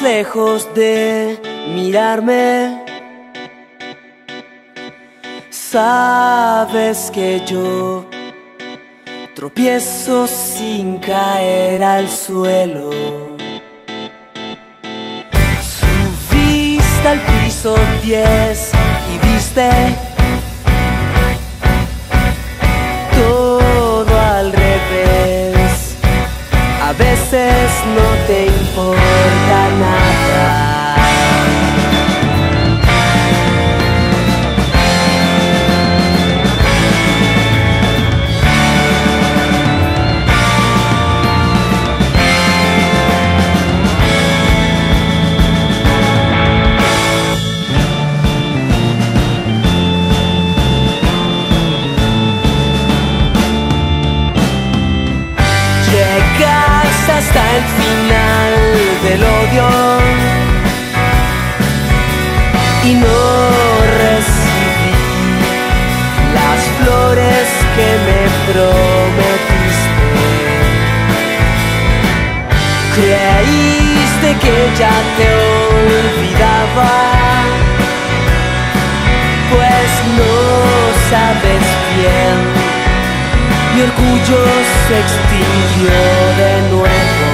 lejos de mirarme, sabes que yo tropiezo sin caer al suelo. Subiste al piso 10 y viste todo al revés. A veces no te importa nada. Llegaste hasta el final del odio y no recibí las flores que me prometiste. Creíste que ya te olvidaba, pues no sabes bien. Mi orgullo se extinguió de nuevo.